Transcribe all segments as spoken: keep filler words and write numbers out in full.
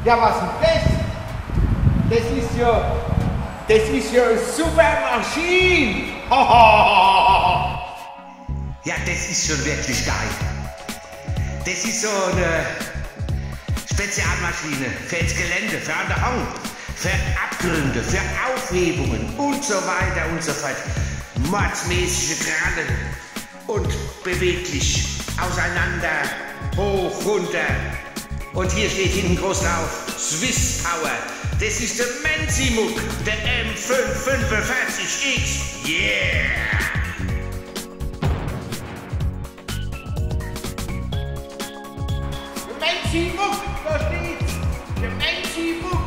Ja, was ist das? Das ist ja, das ist ja eine super Maschine. Ja, das ist schon wirklich geil. Das ist so eine Spezialmaschine für das Gelände, für an der Hang, für Abgründe, für Aufhebungen und so weiter und so fort. Mordsmäßige Krallen und beweglich auseinander, hoch, runter. Und hier steht hinten groß drauf, Swiss Power. Das ist der Menzimuk, der M fünf fünfundvierzig X. Yeah! Der Menzimuk, da steht's. Der Menzimuk.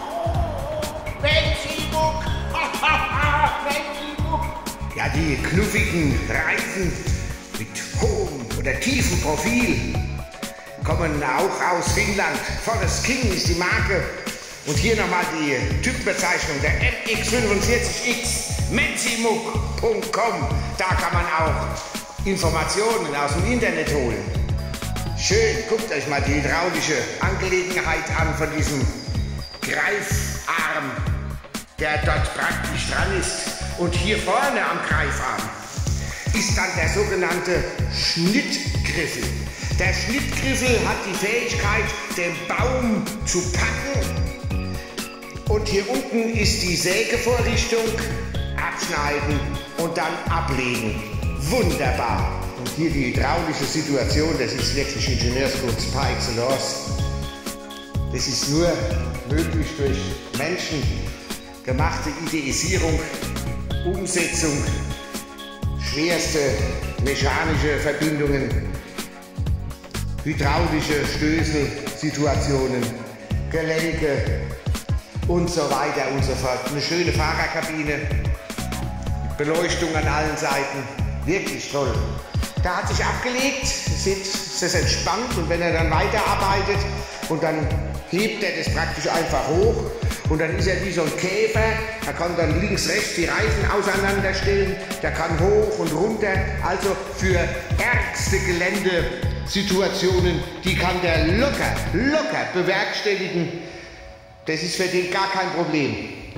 Menzimuk. Menzimuk. Ja, die knuffigen Reifen mit hohem oder tiefem Profil kommen auch aus Finnland. Forest King ist die Marke. Und hier nochmal die Typenbezeichnung, der M X fünfundvierzig X, menzimuk punkt com. Da kann man auch Informationen aus dem Internet holen. Schön, guckt euch mal die hydraulische Angelegenheit an von diesem Greifarm, der dort praktisch dran ist. Und hier vorne am Greifarm ist dann der sogenannte Schnittgriffel. Der Schnittgriffel hat die Fähigkeit, den Baum zu packen. Und hier unten ist die Sägevorrichtung, abschneiden und dann ablegen. Wunderbar. Und hier die hydraulische Situation, das ist wirklich Ingenieurskunst par excellence. Das ist nur möglich durch menschengemachte Idealisierung, Umsetzung, schwerste mechanische Verbindungen, hydraulische Stößelsituationen, Gelenke und so weiter und so fort. Eine schöne Fahrerkabine, Beleuchtung an allen Seiten, wirklich toll. Da hat sich abgelegt, es ist entspannt und wenn er dann weiterarbeitet und dann hebt er das praktisch einfach hoch und dann ist er wie so ein Käfer, er kann dann links, rechts die Reifen auseinanderstellen, der kann hoch und runter, also für ärgste Geländesituationen, die kann der locker, locker bewerkstelligen. Das ist für den gar kein Problem.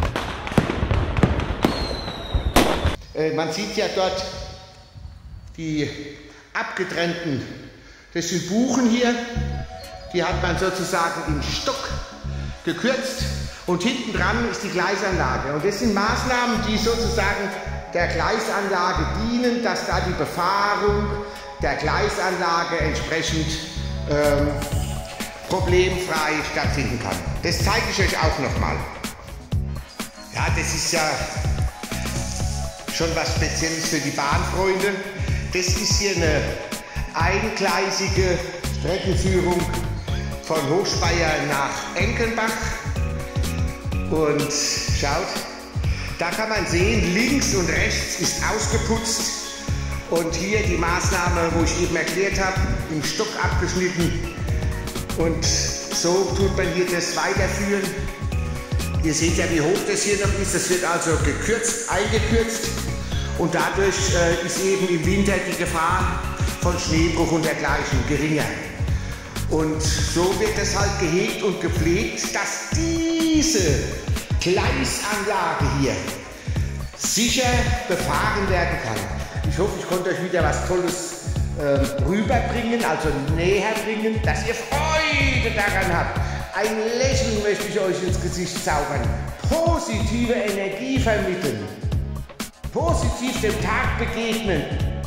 Äh, man sieht ja dort die abgetrennten, das sind Buchen hier, die hat man sozusagen im Stock gekürzt und hinten dran ist die Gleisanlage. Und das sind Maßnahmen, die sozusagen der Gleisanlage dienen, dass da die Befahrung der Gleisanlage entsprechend ähm, problemfrei stattfinden kann. Das zeige ich euch auch nochmal. Ja, das ist ja schon was Spezielles für die Bahnfreunde. Das ist hier eine eingleisige Streckenführung von Hochspeyer nach Enkenbach. Und schaut, da kann man sehen, links und rechts ist ausgeputzt. Und hier die Maßnahme, wo ich eben erklärt habe, im Stock abgeschnitten. Und so tut man hier das weiterführen. Ihr seht ja, wie hoch das hier noch ist. Das wird also gekürzt, eingekürzt. Und dadurch äh, ist eben im Winter die Gefahr von Schneebruch und dergleichen geringer. Und so wird es halt gehegt und gepflegt, dass diese Gleisanlage hier sicher befahren werden kann. Ich hoffe, ich konnte euch wieder was Tolles äh, rüberbringen, also näher bringen, dass ihr Freude daran habt. Ein Lächeln möchte ich euch ins Gesicht zaubern. Positive Energie vermitteln. Positiv dem Tag begegnen.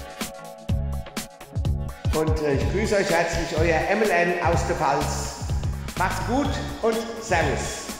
Und äh, ich grüße euch herzlich, euer M L N aus der Pfalz. Macht's gut und Servus.